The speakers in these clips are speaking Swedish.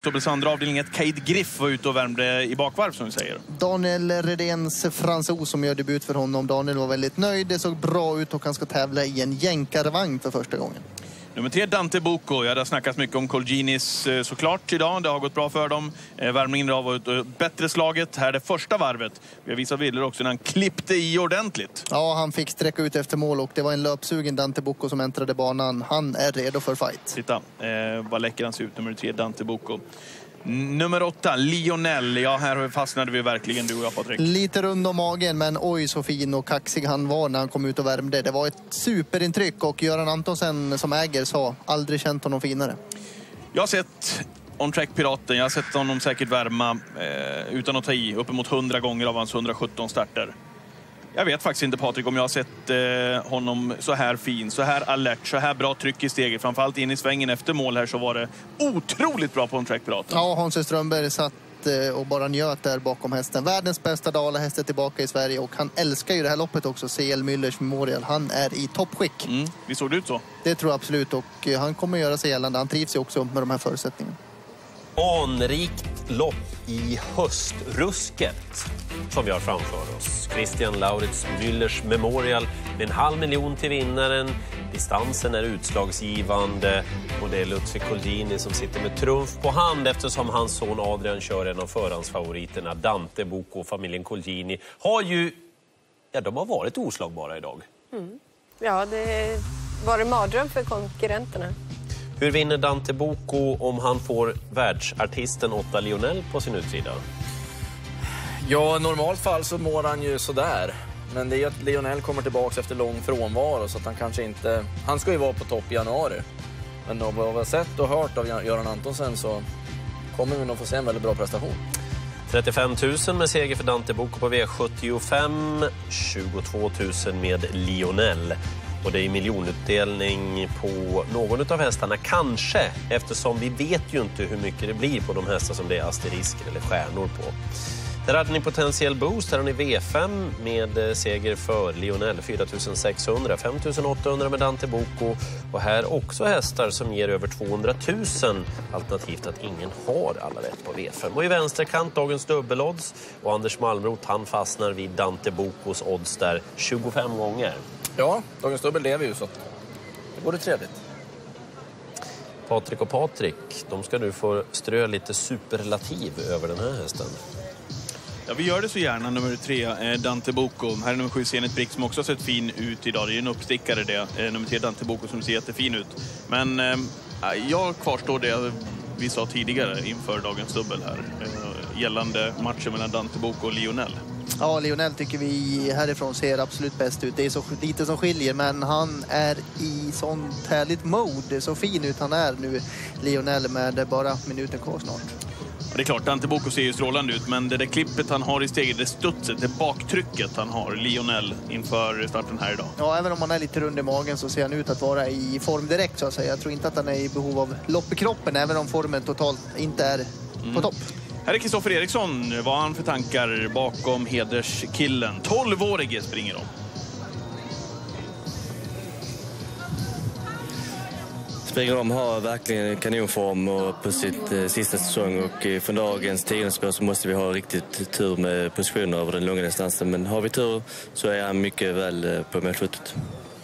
Dubbels andra avdelning, ett Cade Griff var ute och värmde i bakvarv som vi säger. Daniel Redéns fransos som gör debut för honom. Daniel var väldigt nöjd, det såg bra ut och han ska tävla i en jänkarvagn för första gången. Nummer 3, Dante Bucco. Ja, det har snackats mycket om Colginis såklart idag. Det har gått bra för dem. Värmningen har varit bättre slaget. Här är det första varvet. Vi har visat bilder också när han klippte i ordentligt. Ja, han fick sträcka ut efter mål och det var en löpsugen Dante Bucco som äntrade banan. Han är redo för fight. Titta, vad läcker han ser ut. Nummer 3, Dante Bucco. Nummer 8, Lionel. Ja, här fastnade vi verkligen, du och jag, Patrik. Lite rund om magen, men oj så fin och kaxig han var när han kom ut och värmde. Det var ett superintryck och Göran Antonsen som äger sa aldrig känt honom finare. Jag har sett On Track Piraten, jag har sett honom säkert värma utan att ta i uppemot 100 gånger av hans 117 starter. Jag vet faktiskt inte, Patrik, om jag har sett honom så här fin, så här alert, så här bra tryck i steget. Framförallt in i svängen efter mål här så var det otroligt bra på On Track Piraten. Ja, Hans Strömberg satt och bara njöt där bakom hästen. Världens bästa dalahäst är tillbaka i Sverige och han älskar ju det här loppet också, CL Müllers Memorial. Han är i toppskick. Vi såg det ut så? Det tror jag absolut och han kommer göra sig gällande. Han trivs ju också med de här förutsättningarna. Anrikt lopp i höstrusket som vi har framför oss. Christian Lauritz Müllers Memorial med 500 000 till vinnaren. Distansen är utslagsgivande och det är Ludvig Colgjini som sitter med trumf på hand eftersom hans son Adrian kör en av förhandsfavoriterna. Dante Bucco och familjen Colgjini har ju, ja, de har varit oslagbara idag. Ja, det var en mardröm för konkurrenterna. Hur vinner Dante Bucco om han får världsartisten 8 Lionel på sin utsida? Ja, i normalt fall så mår han ju sådär. Men det är att Lionel kommer tillbaka efter lång frånvaro så att han kanske inte... Han ska ju vara på topp i januari. Men av vad vi har sett och hört av Göran Antonsen så kommer vi nog få se en väldigt bra prestation. 35 000 med seger för Dante Bucco på V75, 22 000 med Lionel. Och det är miljonutdelning på någon av hästarna, kanske, eftersom vi vet ju inte hur mycket det blir på de hästar som det är asterisker eller stjärnor på. Där hade ni potentiell boost, här har ni V5 med seger för Lionel, 4 600, 5 800 med Dante Bucco. Och här också hästar som ger över 200 000, alternativt att ingen har alla rätt på V5. Och i vänsterkant dagens dubbelodds och Anders Malmroth, han fastnar vid Dante Buccos odds där 25 gånger. Ja, dagens dubbel lever ju så det vore trevligt. Patrik och Patrik, de ska nu få strö lite superlativ över den här hästen. Ja, vi gör det så gärna. Nummer 3, Dante Bucco. Här är nummer 7, Zenit Brick, som också har sett fin ut idag. Det är en uppstickare det. Nummer 3, Dante Bucco, som ser jättefin ut. Men jag kvarstår det vi sa tidigare inför dagens dubbel här. Gällande matchen mellan Dante Bucco och Lionel. Ja, Lionel tycker vi härifrån ser absolut bäst ut. Det är så lite som skiljer, men han är i sånt härligt mode. Så fin ut han är nu, Lionel, med bara minuten kvar snart. Det är klart, Dante Bucco ser ju strålande ut, men det där klippet han har i steget, det studset, det baktrycket han har, Lionel, inför starten här idag. Ja, även om han är lite rund i magen så ser han ut att vara i form direkt, så att säga. Jag tror inte att han är i behov av lopp i kroppen, även om formen totalt inte är på topp. Här är Kristoffer Eriksson. Vad har han för tankar bakom hederskillen? 12-årige springer de. Springer de har verkligen kanonform och på sitt sista säsong, och från dagens 10:e spår så måste vi ha riktigt tur med positioner över den långa distansen. Men har vi tur så är han mycket väl på målfotot.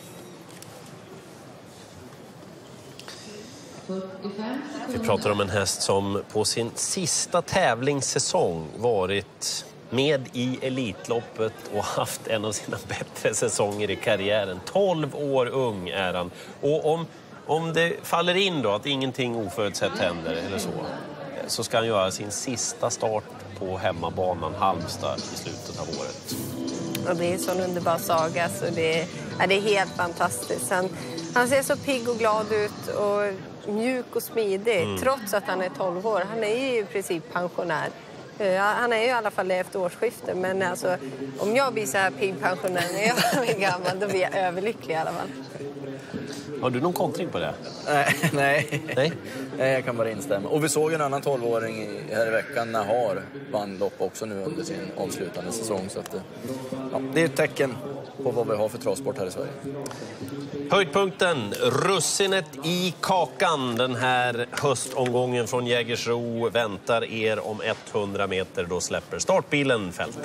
Vi pratar om en häst som på sin sista tävlingssäsong varit med i Elitloppet och haft en av sina bättre säsonger i karriären. 12 år ung är han. Och om det faller in då att ingenting oförutsett händer eller så ska han göra sin sista start på hemmabanan Halmstad i slutet av året. Och det är en sån underbar saga, så det är helt fantastiskt. Han ser så pigg och glad ut och mjuk och smidig, trots att han är 12 år. Han är ju i princip pensionär. Han är ju i alla fall efter årsskiftet, men alltså, om jag blir så här pigg pensionär när jag är gammal, då blir jag överlycklig i alla fall. Har du någon kontring på det? Nej, jag kan bara instämma. Och vi såg en annan 12-åring här i veckan, Nahar, vann lopp också nu under sin avslutande säsong. Så att, ja, det är ett tecken på vad vi har för travsport här i Sverige. Höjdpunkten, russinet i kakan den här höstomgången från Jägersro väntar er om 100 meter. Då släpper startbilen fältet.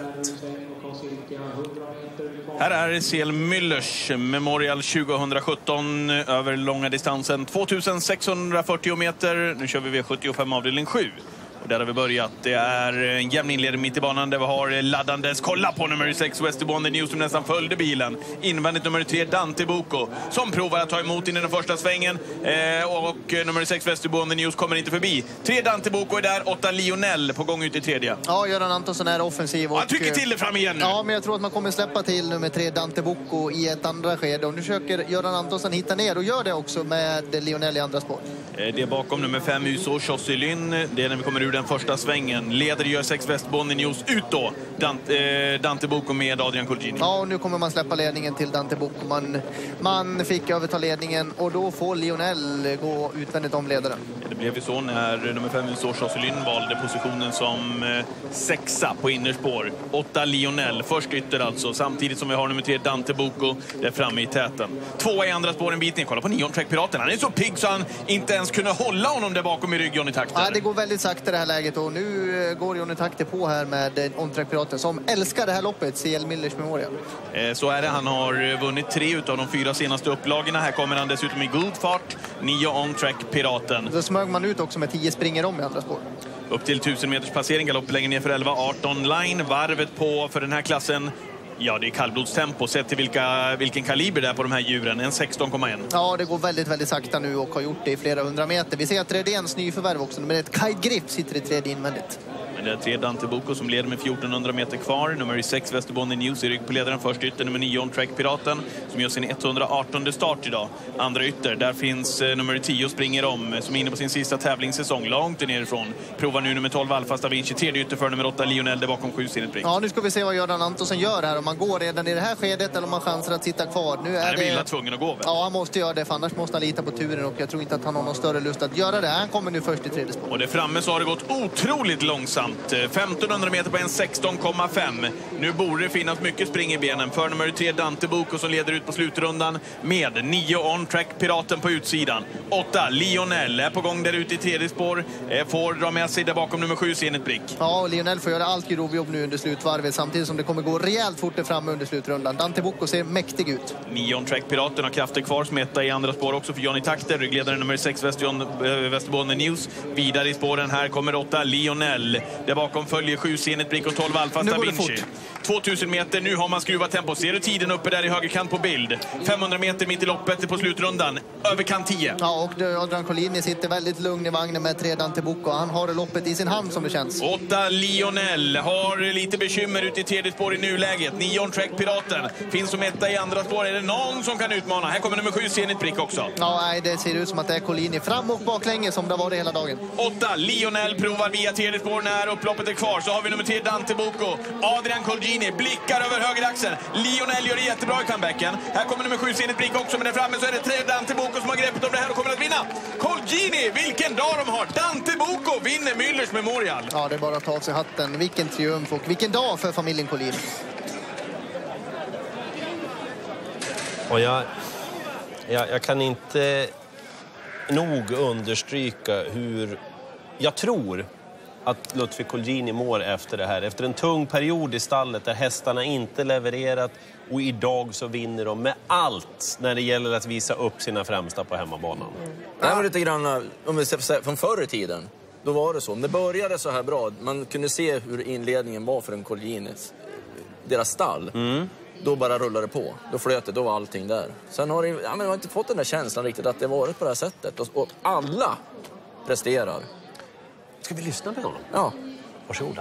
Här är CL Müllers Memorial 2017 över långa distansen 2640 meter. Nu kör vi V75 avdelning 7. Där har vi börjat. Det är en jämn inledning mitt i banan där vi har laddandes. Kolla på nummer 6 Westerborn News som nästan följde bilen. Invändigt nummer 3 Dante Bocco som provar att ta emot in i den första svängen. Och nummer 6 Westerborn News kommer inte förbi. 3 Dante Bocco är där, 8 Lionel på gång ut i tredje. Ja, Göran Antonsson är offensiv. Och han tycker till det fram igen nu. Ja, men jag tror att man kommer släppa till nummer 3 Dante Bocco i ett andra skede. Och nu försöker Göran Antonsson hitta ner och gör det också med Lionel i andra spår. Det är bakom nummer 5 Uso Chosselyn. Det är när vi kommer ur den första svängen. Leder gör 6 Westerborn News ut då. Dante Bocco med Adrian Colgjini. Ja, och nu kommer man släppa ledningen till Dante Bocco. Man fick överta ledningen och då får Lionel gå utvändigt om ledaren. Det blev ju så när nummer 5 Uso Chosselyn valde positionen som sexa på innerspår. 8 Lionel, först ytter alltså. Samtidigt som vi har nummer 3 Dante Bocco där framme i täten. 2 i andra spår en bit ner. Kolla på On Track Piraten. Han är så pigg så han inte ens kunde hålla honom där bakom i rygg, Johnny Takter. Ja, det går väldigt sakta det här läget och nu går Johnny Takter på här med On Track Piraten som älskar det här loppet, CL Müllers Memorial. Så är det. Han har vunnit 3 utav de 4 senaste upplagorna. Här kommer han dessutom i god fart. 9 On Track Piraten. Så smög man ut också med 10 springer om i andra spår. Upp till 1000 meters passering, galopp längre ner för 11, 18 line. Varvet på för den här klassen. Ja, det är kallblodstempo. Sett till vilken kaliber det är på de här djuren. En 16,1. Ja, det går väldigt, väldigt sakta nu och har gjort det i flera hundra meter. Vi ser att Redéns nyförvärv också. Men ett Kai Griff sitter i tredje invändigt. Men det är 3 Dante Bocco som leder med 1400 meter kvar. Nummer 6 Westerborn News i rygg på ledaren. Först ytter nummer 9 On Track Piraten som gör sin 118 start idag. Andra ytter, där finns nummer 10 springer om som är inne på sin sista tävlingssäsong. Långt nerifrån. Provar nu nummer 12 Alfa Stavinci. Tredje ytter för nummer 8 Lionel där bakom 7 Sinnet Brink. Ja, nu ska vi se vad Göran Antonsson gör här. Om man går redan i det här skedet eller om man chansar att sitta kvar. Nu är Villa tvungen att gå väl? Ja, han måste göra det för annars måste han lita på turen och jag tror inte att han har någon större lust att göra det. Han kommer nu först i tredje spår. Och det framme så har det gått otroligt långsamt. 1500 meter på en 16,5. Nu borde det finnas mycket spring i benen för nummer 3 Dante Bocco som leder ut på slutrundan med 9 On Track Piraten på utsidan. 8 Lionel är på gång där ute i tredje spår. Får dra med sig där bakom nummer 7 Sinnet Brink. Ja, och Lionel får göra allt grovjobb nu under slutvarvet samtidigt som det kommer gå rejält fort framme under slutrundan. Dante Bocco ser mäktig ut. 9 On Track Piraten har krafter kvar som etta i andra spår också för Johnny Takter. Ryggledaren nummer 6 Westerborn News. Vidare i spåren här kommer 8 Lionel. Där bakom följer 7 Sinnet Brink och 12 Alfa Stavinci. 2000 meter, nu har man skruvat tempo. Ser du tiden uppe där i högerkant på bild? 500 meter mitt i loppet på slutrundan. Överkant 10. Ja, och Adrian Colgjini sitter väldigt lugn i vagnen med 3 Dante Bocco. Han har loppet i sin hand som det känns. 8 Lionel har lite bekymmer ut i tredje spår i nuläget. 9 On Track Piraten finns som etta i andra spår. Är det någon som kan utmana? Här kommer nummer 7 Sinnet Brink också. Ja, nej, det ser ut som att det är Colgjini fram och baklänge som det har varit hela dagen. 8 Lionel provar via tredje spår när upploppet är kvar. Så har vi nummer 3 Dante Bocco. Adrian Colgjini blickar över högeraxeln. Lionel gör det jättebra i comebacken. Här kommer nummer 7 Sinnet Brink också, men där framme så är det 3 Dante Bocco som har greppet om det här och kommer att vinna. Colgjini, vilken dag de har! Dante Bocco vinner Müllers Memorial. Ja, det är bara att ta av sig hatten. Vilken triumf och vilken dag för familjen Colgjini. Och jag kan inte nog understryka hur jag tror att Ludvig Colgjini mår efter det här. Efter en tung period i stallet där hästarna inte levererat och idag så vinner de med allt när det gäller att visa upp sina främsta på hemmabanan. Det var lite grann, om vi ser från förr i tiden, då var det så. Om det började så här bra, man kunde se hur inledningen var för en Colgjinis, deras stall. Då bara rullade det på. Då flöt det, då var allting där. Sen har det, man har inte fått den där känslan riktigt att det varit på det här sättet. Och alla presterar. Ska vi lyssna på honom? Ja. Varsågoda.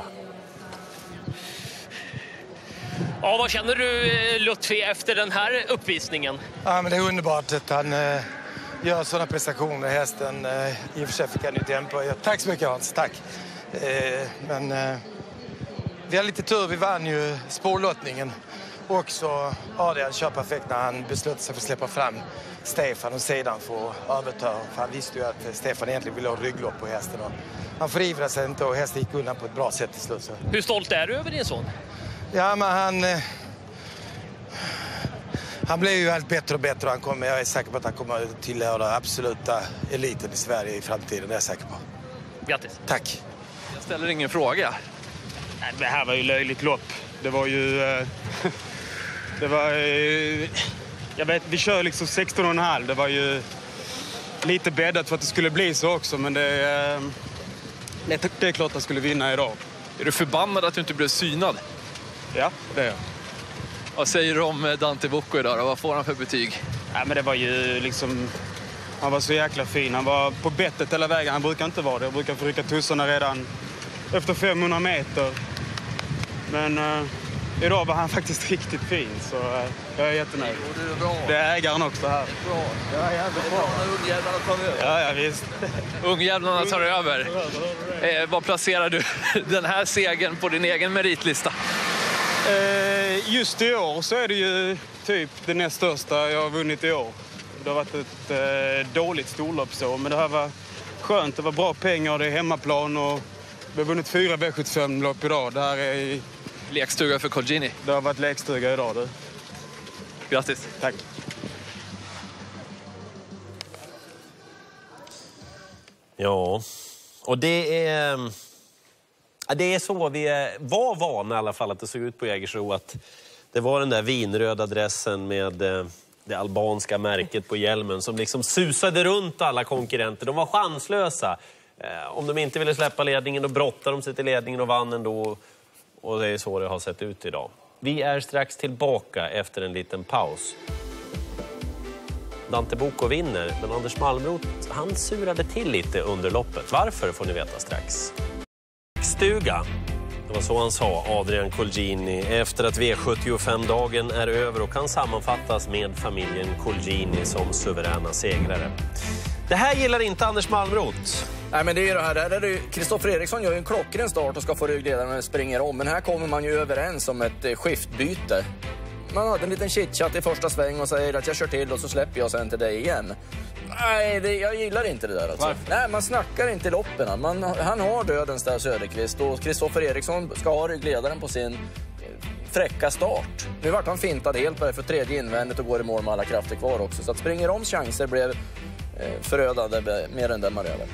Ja, vad känner du, Ludvig, efter den här uppvisningen? Ja, men det är underbart att han gör sådana prestationer. Hästen i och för sig fick han ju tempo. Tack så mycket, Hans. Tack. Men vi har lite tur. Vi vann ju spårlottningen. Och så Adrian kör perfekt när han beslutade sig för att släppa fram Stefan och sedan få överta. För han visste ju att Stefan egentligen ville ha rygglopp på hästen. Och han förivrar sig inte och hästen gick undan på ett bra sätt till slut. Så. Hur stolt är du över din son? Ja, men Han blir ju allt bättre och bättre. Jag är säker på att han kommer att tillhöra absoluta eliten i Sverige i framtiden. Det är jag säker på. Grattis. Tack. Jag ställer ingen fråga. Det här var ju löjligt lopp. Det var ju... jag vet, vi kör liksom 16,5. Det var ju lite bäddat för att det skulle bli så också. Men det är klart att jag skulle vinna idag. Är du förbannad att du inte blev synad? Ja, det är jag. Vad säger du om Dante Bocco idag då? Vad får han för betyg? Men det var ju liksom... Han var så jäkla fin. Han var på bettet hela vägen. Han brukar inte vara det. Jag brukar få rycka tussarna redan efter 500 meter. Men idag var han faktiskt riktigt fin. Så jag är jättenöjd. Det är ägaren också här. Bra. Ja, jävligt bra. Ungjävlarna tar över. Ja, visst. Ungjävlarna tar över. Vad placerar du den här segern på din egen meritlista? Just i år så är det ju typ det näst största jag har vunnit i år. Det har varit ett dåligt storlopp så, men det här var skönt. Det var bra pengar, det är hemmaplan och vi har vunnit 4 V75-lopp idag. Det här är lekstuga för Colgjini. Det har varit lekstuga idag, du. Grattis. Tack. Ja, och det är så vi var vana i alla fall att det såg ut på Jägersro, att det var den där vinröda dressen med det albanska märket på hjälmen som liksom susade runt alla konkurrenter. De var chanslösa. Om de inte ville släppa ledningen, då brottade de sig till ledningen och vann ändå. Och det är så det har sett ut idag. Vi är strax tillbaka efter en liten paus. Dante Bocco vinner, men Anders Malmroth, han surade till lite under loppet. Varför får ni veta strax. Stuga. Det var så han sa, Adrian Colgjini, efter att V75-dagen är över och kan sammanfattas med familjen Colgjini som suveräna segrare. Det här gillar inte Anders Malmroth. Nej, men det är ju det här. Där är det Kristoffer Eriksson gör ju en klockren start och ska få ryggledaren när springer om. Men här kommer man ju överens om ett skiftbyte. Man hade en liten chitchat i första sväng och säger att jag kör till och så släpper jag sen till dig igen. Nej, jag gillar inte det där alltså. Varför? Nej, man snackar inte i loppen. Han har dödens där Söderqvist och Kristoffer Eriksson ska ha ryggledaren på sin fräcka start. Nu vart han fintad helt på det för tredje invändet och går i mål med alla krafter kvar också. Så att springer om chanser blev förödande mer än den man över.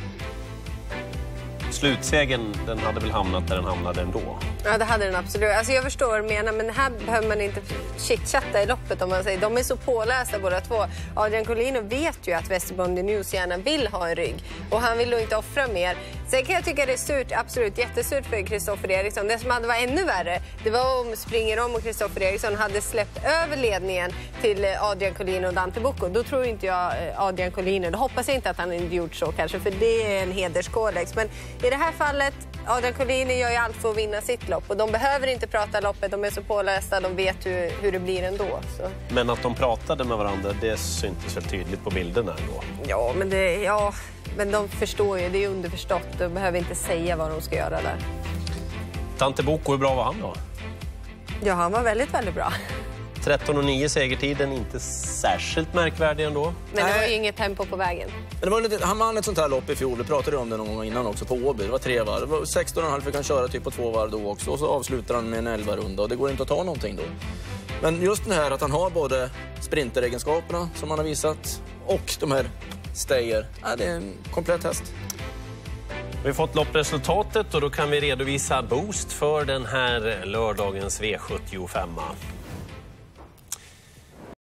Slutsegen, den hade väl hamnat där den hamnade ändå. Ja, det hade den absolut. Alltså jag förstår vad du menar, men här behöver man inte chitchatta i loppet om man säger. De är så pålästa båda två. Adrian Colgjini vet ju att Västerbonden News gärna vill ha en rygg. Och han vill då inte offra mer. Sen kan jag tycka det är surt, absolut jättesurt för Kristoffer Eriksson. Det som hade varit ännu värre, det var om Springer om och Kristoffer Eriksson hade släppt över ledningen till Adrian Colgjini och Dante Bocco. Då tror inte jag Adrian Colgjini, då hoppas jag inte att han inte gjort så kanske, för det är en hederskodex. Men i det här fallet, Adrian Colgjini gör ju allt för att vinna sitt lopp. Och de behöver inte prata loppet, de är så pålästa, de vet hur det blir ändå. Så. Men att de pratade med varandra, det syntes väl tydligt på bilderna ändå. Ja, men de förstår ju, det är underförstått. De behöver inte säga vad de ska göra där. Dante Bocco, hur bra var han då? Ja, han var väldigt, väldigt bra. 13,9 segertiden, inte särskilt märkvärdig ändå. Men det var ju inget tempo på vägen. Men det var lite, han vann ett sånt här lopp i fjol, vi pratade om det någon gång innan också på Åby. Det var 3 varv, det var 16,5 fick han köra typ på 2 varv då också. Och så avslutar han med en 11-runda och det går inte att ta någonting då. Men just det här att han har både sprinteregenskaperna som han har visat och de här stayer, det är en komplett häst. Vi har fått loppresultatet och då kan vi redovisa boost för den här lördagens V75.